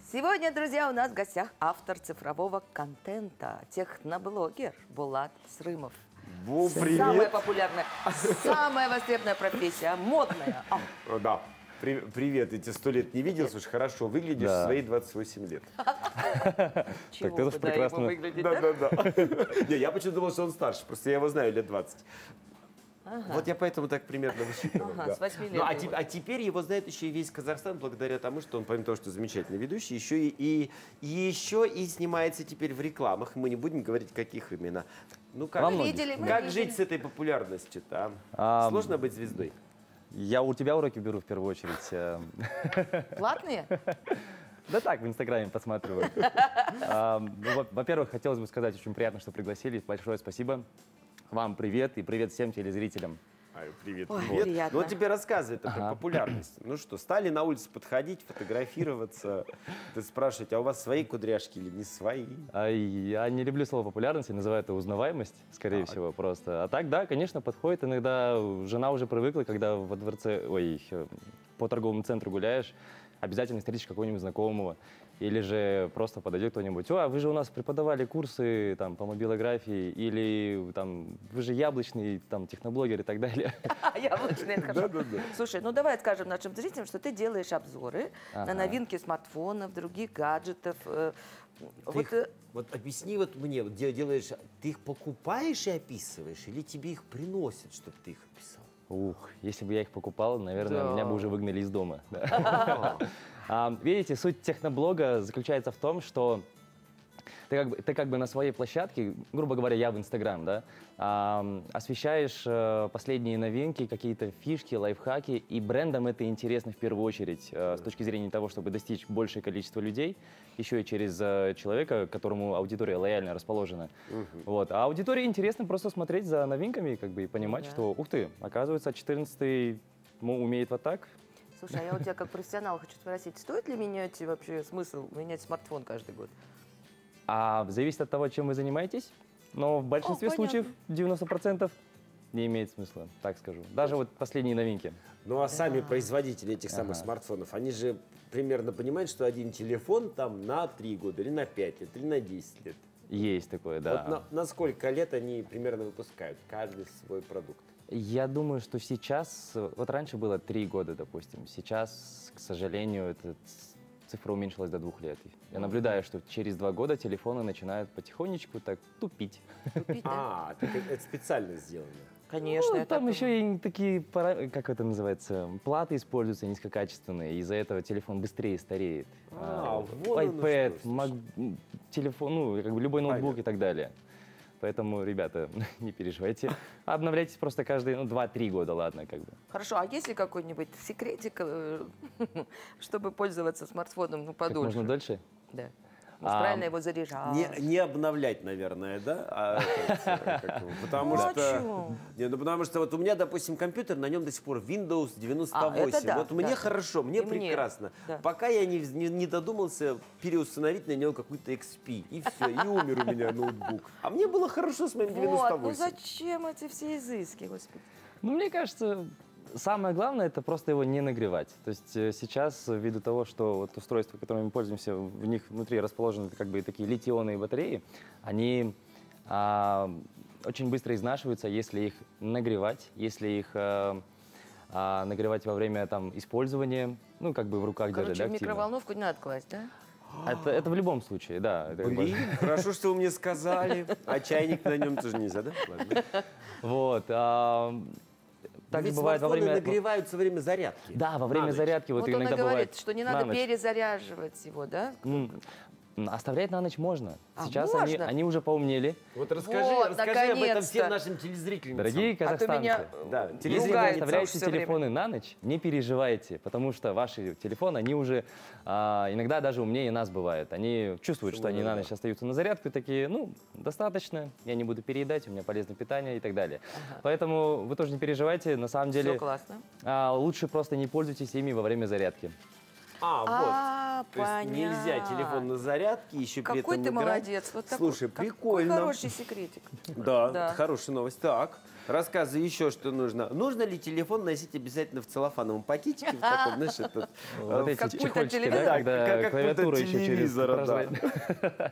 Сегодня, друзья, у нас в гостях автор цифрового контента, техноблогер Булат Срымов. Привет. Самая популярная, самая востребованная профессия, модная. Да. Привет, я тебя 100 лет не видел, слушай, хорошо выглядишь в свои 28 лет. Чего ты тоже куда прекрасно. его выглядеть, Да. Не, я почему-то думал, что он старше, просто я его знаю лет 20. Вот я поэтому так примерно высчитывал. С 8 лет. А теперь его знает еще и весь Казахстан, благодаря тому, что он, помимо того, что замечательный ведущий, еще и снимается теперь в рекламах. Мы не будем говорить, каких именно. Ну, как, Мы видели. жить с этой популярностью-то? Сложно быть звездой? Я у тебя уроки беру в первую очередь. Платные? Да так, в Инстаграме посматриваю. Во-первых, хотелось бы сказать, очень приятно, что пригласили. Большое спасибо. Вам привет и привет всем телезрителям. Привет, Ой, привет. приятно. Ну вот тебе рассказывает про популярность. Ну что, стали на улице подходить, фотографироваться, спрашивать, а у вас свои кудряшки или не свои? Я не люблю слово популярность, я называю это узнаваемость, скорее всего, просто. А так, да, конечно, подходит. Иногда жена уже привыкла, когда во дворце, по торговому центру гуляешь, обязательно встретишь какого-нибудь знакомого. Или же просто подойдет кто-нибудь: а вы же у нас преподавали курсы там, по мобилографии, или там, вы же яблочный там, техноблогер и так далее. Яблочный, это хорошо. Слушай, ну давай скажем нашим зрителям, что ты делаешь обзоры на новинки смартфонов, других гаджетов. Вот объясни вот мне, вот делаешь, ты их покупаешь и описываешь, или тебе их приносят, чтобы ты их описал? Если бы я их покупал, наверное, меня бы уже выгнали из дома. Видите, суть техноблога заключается в том, что ты как бы на своей площадке, грубо говоря, я в Инстаграм, да, освещаешь последние новинки, какие-то фишки, лайфхаки, и брендам это интересно в первую очередь с точки зрения того, чтобы достичь большее количество людей, еще и через человека, которому аудитория лояльно расположена. Вот. А аудитории интересно просто смотреть за новинками как бы, и понимать, что, ух ты, оказывается, 14-й умеет вот так. Слушай, а я у тебя как профессионал хочу спросить, стоит ли менять вообще смысл менять смартфон каждый год? Зависит от того, чем вы занимаетесь, но в большинстве случаев 90% не имеет смысла, так скажу. Даже вот последние новинки. Ну а сами производители этих самых смартфонов, они же примерно понимают, что один телефон там на 3 года, или на 5 лет, или на 10 лет. Есть такое, да. Вот на сколько лет они примерно выпускают каждый свой продукт? Я думаю, что сейчас, вот раньше было 3 года, допустим, сейчас, к сожалению, эта цифра уменьшилась до 2 лет. Я наблюдаю, что через 2 года телефоны начинают потихонечку так тупить. Так это специально сделано. Конечно. Там еще и такие, как это называется, платы используются низкокачественные, из-за этого телефон быстрее стареет. iPad, телефон, ну, как бы любой ноутбук и так далее. Поэтому, ребята, не переживайте. Обновляйтесь просто каждые 2-3 года, ладно, как бы. Хорошо, а есть ли какой-нибудь секретик, чтобы пользоваться смартфоном подольше? Как можно дольше? Да. Может, правильно его заряжать? Не обновлять, наверное, да? Потому что вот у меня, допустим, компьютер, на нем до сих пор Windows 98. Вот мне хорошо, мне прекрасно. Пока я не додумался переустановить на него какой-то XP. И все, и умер у меня ноутбук. А мне было хорошо с моим 98. Ну зачем эти все изыски, господи? Ну, мне кажется, самое главное — это просто его не нагревать. То есть сейчас, ввиду того, что вот устройства, которыми мы пользуемся, в них внутри расположены как бы такие литий-ионные батареи, они очень быстро изнашиваются, если их нагревать, если их нагревать во время там, использования, ну, как бы в руках держать. Короче, в микроволновку не надо класть, да? Это в любом случае, да. Блин, хорошо, что вы мне сказали. А чайник на нем тоже нельзя, да? Ладно. Вот. Также ведь бывает во время... нагреваются во время зарядки. Да, во время зарядки вот Вот иногда он и говорит, бывает что не надо перезаряживать его, да? Оставлять на ночь можно. Сейчас можно? они уже поумнели. Вот расскажи об этом всем нашим телезрителям. Дорогие казахстанцы, телезрители, оставляйте телефоны на ночь, не переживайте, потому что ваши телефоны, они уже иногда даже умнее нас бывают. Они чувствуют, что они на ночь остаются на зарядку, и такие, ну, достаточно, я не буду переедать, у меня полезное питание и так далее. Поэтому вы тоже не переживайте, на самом деле Все классно. лучше просто не пользуйтесь ими во время зарядки. Вот. То есть нельзя телефон на зарядке, еще при этом Какой ты молодец. Вот Слушай, такой, прикольно. Какой хороший секретик. Да, это хорошая новость. Так, рассказывай еще, что нужно. Нужно ли телефон носить обязательно в целлофановом пакетике? В таком, знаешь, этот... Вот как эти пульт от чехольчики, телевизора. да, когда как клавиатура пульт от еще через телевизора, да.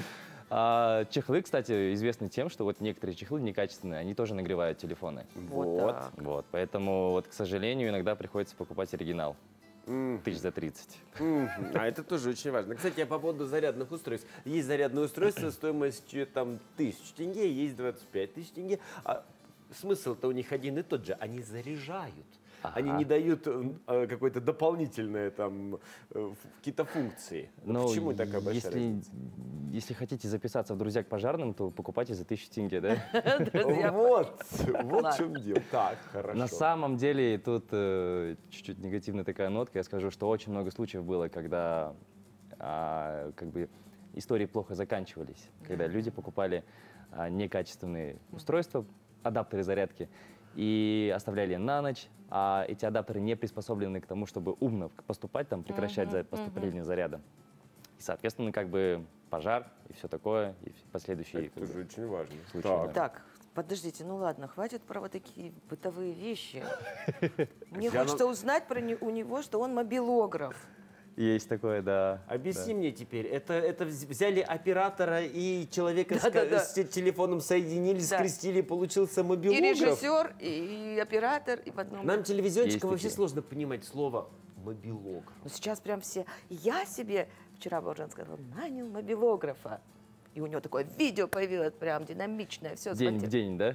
Чехлы, кстати, известны тем, что вот некоторые чехлы некачественные, они тоже нагревают телефоны. Вот. Вот, поэтому, вот, к сожалению, иногда приходится покупать оригинал. Тысяч за 30. А это тоже очень важно. Кстати, я по поводу зарядных устройств. Есть зарядное устройство стоимостью там 1000 тенге, есть 25 тысяч тенге. А смысл-то у них один и тот же. Они заряжают. Они не дают какой-то дополнительные там какие-то функции. Но почему такая большая разница? Если хотите записаться в друзья к пожарным, то покупайте за 1000 тенге, да? Вот в чем дело. Так, хорошо. На самом деле тут чуть-чуть негативная такая нотка. Я скажу, что очень много случаев было, когда как бы истории плохо заканчивались, когда люди покупали некачественные устройства, адаптеры зарядки, и оставляли на ночь, а эти адаптеры не приспособлены к тому, чтобы умно поступать, там, прекращать поступление заряда. И, соответственно, как бы пожар и все такое, и последующие Это тоже очень важно. случаи. Так, подождите, ну ладно, хватит про вот такие бытовые вещи. Мне хочется узнать у него, что он мобилограф. Есть такое, да. Объясни мне теперь, это взяли оператора и человека с телефоном соединили, скрестили, получился мобилограф? И режиссер, и оператор, и в одном. Нам, телевизионщикам, вообще сложно понимать слово мобилограф. Ну сейчас прям все... Я себе, вчера Божен сказал, нанял мобилографа. И у него такое видео появилось, прям динамичное, все. День в день, да?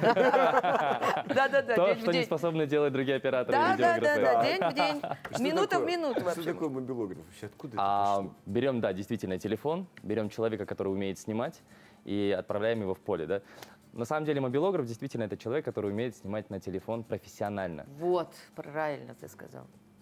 Да-да-да, То, день в что не день. способны делать другие операторы и видеографы. Да, день в день, минута в минуту вообще. Что такое мобилограф вообще? Откуда это пошло? Берем, да, действительно, телефон, берем человека, который умеет снимать, и отправляем его в поле, да. На самом деле мобилограф действительно это человек, который умеет снимать на телефон профессионально. Вот, правильно ты сказал.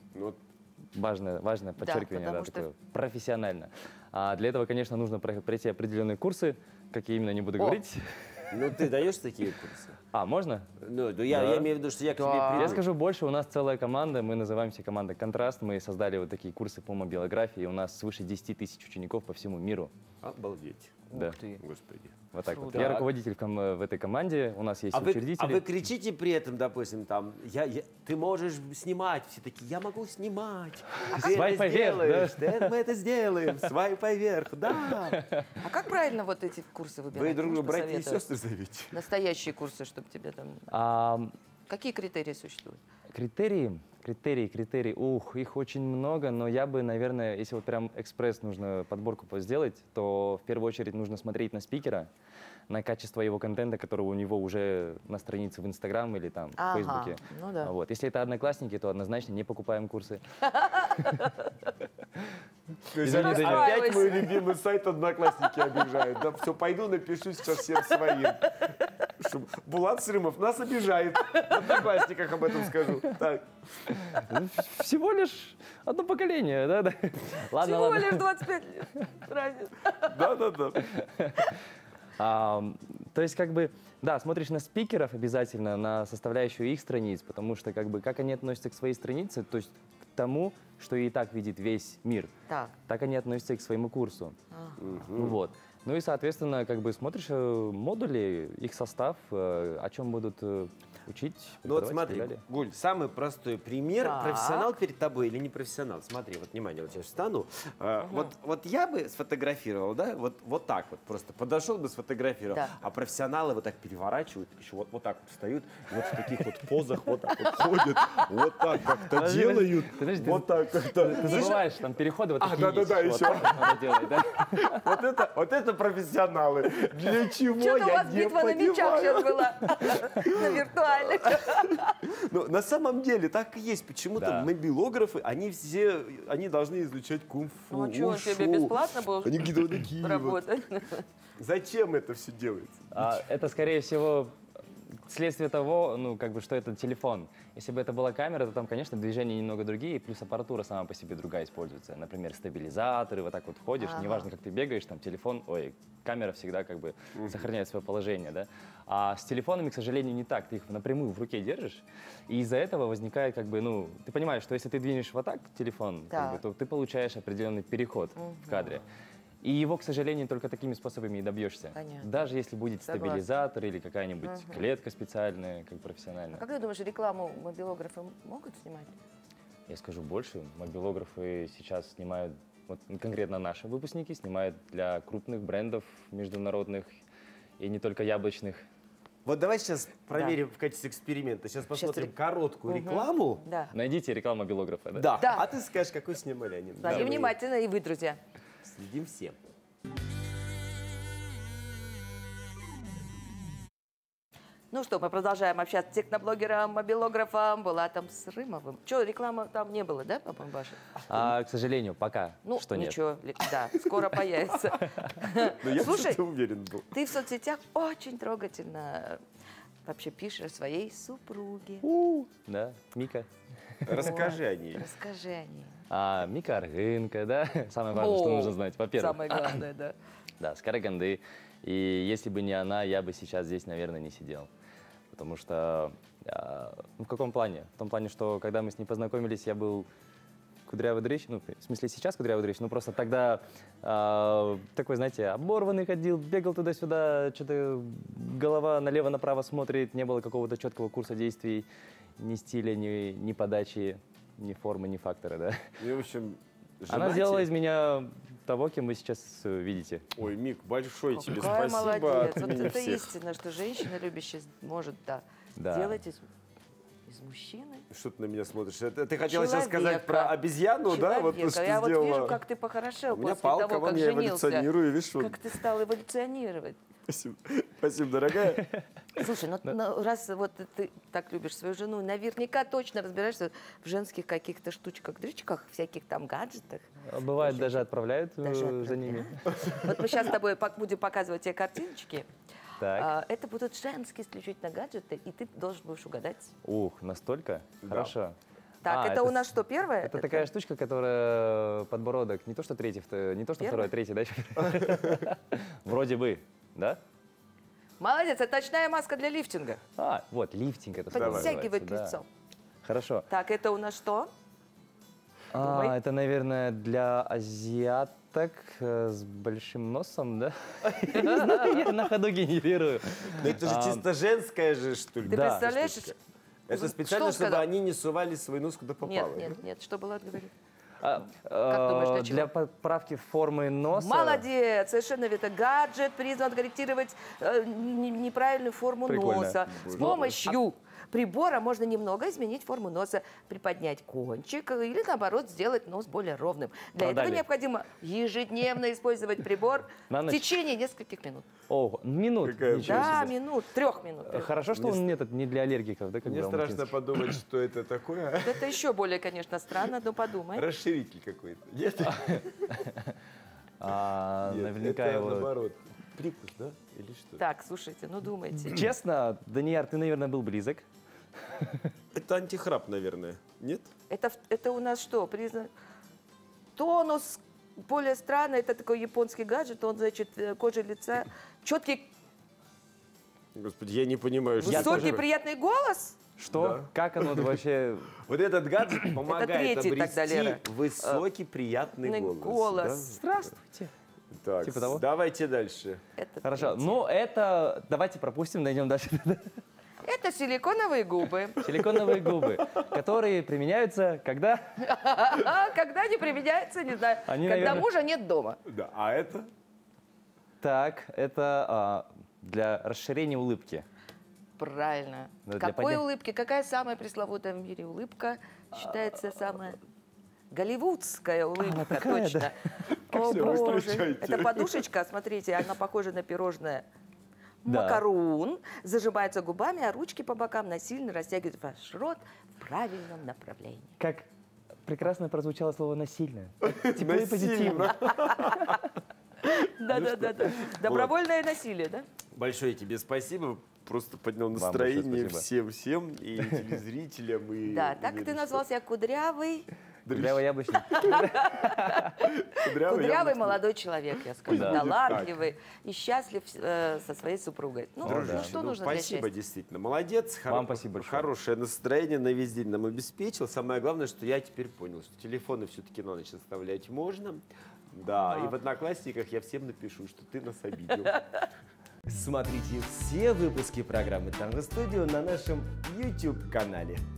Важное подчеркивание, потому да, такое, что- профессионально. Для этого, конечно, нужно пройти определенные курсы, какие именно не буду говорить. Ну, ты даешь такие курсы? Можно? Ну, я имею в виду, что я к тебе приду. Я скажу больше, у нас целая команда, мы называемся команда «Контраст», мы создали вот такие курсы по мобилографии, у нас свыше 10 тысяч учеников по всему миру. Обалдеть. Да. Ух ты. Господи. Вот так вот. Круто. Я руководитель в этой команде, у нас есть А учредители. вы кричите при этом, допустим, там, ты можешь снимать, все такие, я могу снимать. Свайпай вверх, да? Мы это сделаем, свайпай вверх, да. А как правильно вот эти курсы выбирать? Вы друг друга Можешь братья и посоветовать? сестры зовите. Настоящие курсы, чтобы тебе там... А, Какие критерии существуют? Критерии, их очень много, но я бы, наверное, если вот прям экспресс нужно подборку сделать, то в первую очередь нужно смотреть на спикера, на качество его контента, которого у него уже на странице в Инстаграм или там в Фейсбуке. Ну да. Вот. Если это одноклассники, то однозначно не покупаем курсы. Опять мой любимый сайт «Одноклассники» обижает. Да все, пойду напишу сейчас всем своим. Булат Сырымов нас обижает. В Одноклассниках об этом скажу. Так. Всего лишь одно поколение, да? Ладно, Всего ладно. лишь 25 лет. Разница. Да. То есть, как бы, да, смотришь на спикеров обязательно, на составляющую их страниц, потому что, как бы, как они относятся к своей странице, то есть к тому, что и так видит весь мир, так они относятся и к своему курсу. Вот. Ну и, соответственно, как бы смотришь модули, их состав, о чем будут учить. Ну вот преподавать и смотри, так далее. Гуль, самый простой пример. Так. Профессионал перед тобой или не профессионал? Смотри, вот внимание, вот я сейчас встану. Вот я бы сфотографировал, да, вот так вот просто подошел бы, сфотографировал. Да. А профессионалы вот так переворачивают, еще вот так вот встают, вот в таких вот позах вот так вот ходят, вот так как-то Подожди, делают, подожди, вот так как-то. Ты забываешь, там переходы вот такие да-да-да, есть, еще. вот так надо делать, да? Вот это профессионалы. Для чего, Что-то у я вас не битва на мечах сейчас понимаю. была. На виртуальных. Но на самом деле так и есть. Почему-то Да. мобилографы, они должны изучать кунг-фу, Ну а что, он ушу. тебе бесплатно был Они какие-то вот такие вот. работать? Зачем это все делается? Это, скорее всего, следствие того, ну, как бы, что это телефон. Если бы это была камера, то там, конечно, движения немного другие, плюс аппаратура сама по себе другая используется. Например, стабилизаторы, вот так вот ходишь, неважно, как ты бегаешь, там телефон, камера всегда как бы сохраняет свое положение, да. А с телефонами, к сожалению, не так. Ты их напрямую в руке держишь, и из-за этого возникает как бы, ну, ты понимаешь, что если ты двинешь вот так телефон, как бы, то ты получаешь определенный переход в кадре. И его, к сожалению, только такими способами и добьешься. Понятно. Даже если будет стабилизатор или какая-нибудь клетка специальная, как профессиональная. А как ты думаешь, рекламу мобилографы могут снимать? Я скажу больше. Мобилографы сейчас снимают, вот конкретно наши выпускники, снимают для крупных брендов международных и не только яблочных. Вот давай сейчас проверим в качестве эксперимента. Сейчас посмотрим короткую рекламу. Да. Найдите рекламу мобилографа. Да. А ты скажешь, какой снимали они. Смотри внимательно, и вы, друзья. Следим все. Ну что, мы продолжаем общаться с техноблогером, мобилографом. Была там с Рымовым. Что, рекламы там не было, да, по-моему, Баша? К сожалению, пока Ну, что нет. ничего, да, скоро появится. Слушай, уверен был. ты в соцсетях очень трогательно вообще пишешь о своей супруге. Да, Мика. Расскажи о ней. Расскажи о ней. Мика Аргынка, да? Самое важное, что нужно знать, во-первых. Самое главное, да. Да, с Караганды. И если бы не она, я бы сейчас здесь, наверное, не сидел. Потому что, ну, в каком плане? В том плане, что когда мы с ней познакомились, я был кудрявый дрыщ, ну, в смысле сейчас кудрявый дрыщ, но просто тогда такой, знаете, оборванный ходил, бегал туда-сюда, что-то голова налево-направо смотрит, не было какого-то четкого курса действий, ни стиля, ни подачи, ни формы, ни фактора, да. И, в общем, она сделала из меня того, кем вы сейчас видите. Ой, Мик, большое тебе Какая спасибо. молодец. От Вот имени это всех. истина, что женщина любящая может, сделать из мужчины. Что ты на меня смотришь? Ты хотела сейчас Человека. сказать про обезьяну, да? Вот то, что Я вот сделала. вижу, как ты похорошел У меня после палка, того, вон как я женился. эволюционирую, видишь, вот. Как ты стал эволюционировать. Спасибо. Спасибо, дорогая. Слушай, ну раз вот ты так любишь свою жену, наверняка точно разбираешься в женских каких-то штучках-дрючках, всяких там гаджетах. Бывает, даже отправляют за ними. Вот мы сейчас с тобой будем показывать тебе картиночки. Так. Это будут женские исключительно гаджеты, и ты должен будешь угадать. Ух, настолько? Да. Хорошо. Так, это у нас что, первое? Это такая штучка, которая подбородок, не то что третий, не то что второй, а третий, да? Вроде бы, да? Молодец, это очная маска для лифтинга. Вот, лифтинг это слово Подтягивает называется, да. лицо. Хорошо. Так, это у нас что? Думай. Это, наверное, для азиаток с большим носом, да? Я не знаю, я на ходу генерирую. Но это же чисто женская же, что ли? Ты Да. представляешь? Это специально, Что чтобы сказал? они не сували свой нос куда попало. Нет, что было говорить? Как думаешь, для чего? поправки формы носа. Молодец, совершенно верно. Гаджет призван корректировать неправильную форму Прикольно. носа. С помощью прибора можно немного изменить форму носа, приподнять кончик или, наоборот, сделать нос более ровным. Для этого необходимо ежедневно использовать прибор в течение нескольких минут. О, минут. Какая Ничего Да, себе. минут, 3 минут. Хорошо, что он не для аллергиков, да? как Мне страшно далматинский. подумать, что это такое. Это еще более, конечно, странно, но подумай. Расширитель какой-то. Нет? Наверняка это его... наоборот. Прикус, да? Или что? Так, слушайте, ну думайте. Честно, Данияр, ты, наверное, был близок. Это антихрап, наверное. Нет? Это у нас что? Тонус более странный, это такой японский гаджет, он, значит, кожа лица, четкий, Господи, я не понимаю, что высокий, приятный голос. Что? Да. Как оно вообще... Вот этот гаджет помогает третий тогда, Лера. обрести высокий, приятный голос. Да? Здравствуйте. Так, Типа того? давайте дальше. Это Хорошо, третий. ну это... Давайте пропустим, найдем дальше. Это силиконовые губы. Силиконовые губы, которые применяются, когда... Когда не применяется, не знаю, Они, когда наверное- мужа нет дома. Да, а это? Так, это для расширения улыбки. Правильно. Ну, для Какой подня- улыбки? Какая самая пресловутая в мире улыбка считается самая голливудская улыбка, такая, точно. О, Всё, вы боже. включайте. Это подушечка, смотрите, она похожа на пирожное. Да. Макарун зажимается губами, а ручки по бокам насильно растягивают ваш рот в правильном направлении. Как прекрасно прозвучало слово «насильно». Тепло и Насильно. позитивно. Да. Добровольное насилие, да? Большое тебе спасибо. просто поднял настроение всем, и телезрителям, и... Да, так ты назвал себя Кудрявый. Кудрявый яблочник. Кудрявый молодой человек, я скажу. Талантливый и счастлив со своей супругой. Ну, что нужно для счастья? Спасибо, действительно. Молодец. Вам спасибо большое. Хорошее настроение на весь день нам обеспечил. Самое главное, что я теперь понял, что телефоны все-таки на ночь оставлять можно. Да, и в Одноклассниках я всем напишу, что ты нас обидел. Смотрите все выпуски программы «Танго Студио» на нашем YouTube-канале.